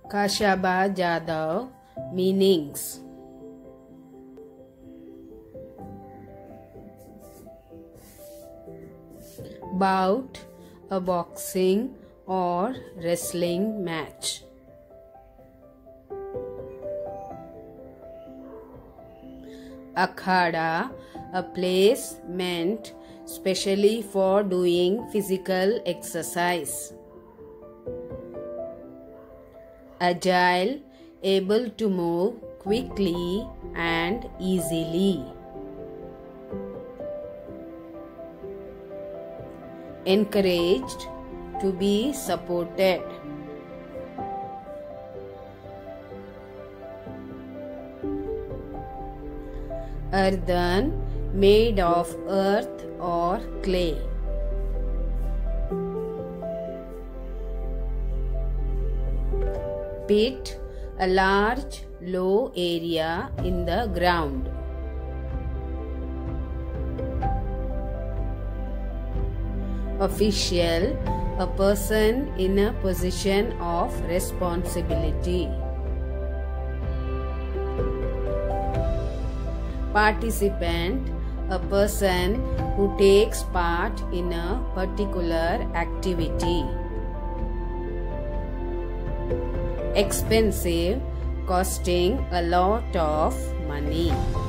Kashaba Jadhav. Meanings: bout, a boxing or wrestling match. Akhada, a place meant specially for doing physical exercise. Agile, able to move quickly and easily. Encouraged, to be supported. Earthen, made of earth or clay. Pit, a large low area in the ground. Official, a person in a position of responsibility. Participant, a person who takes part in a particular activity. Expensive, costing a lot of money.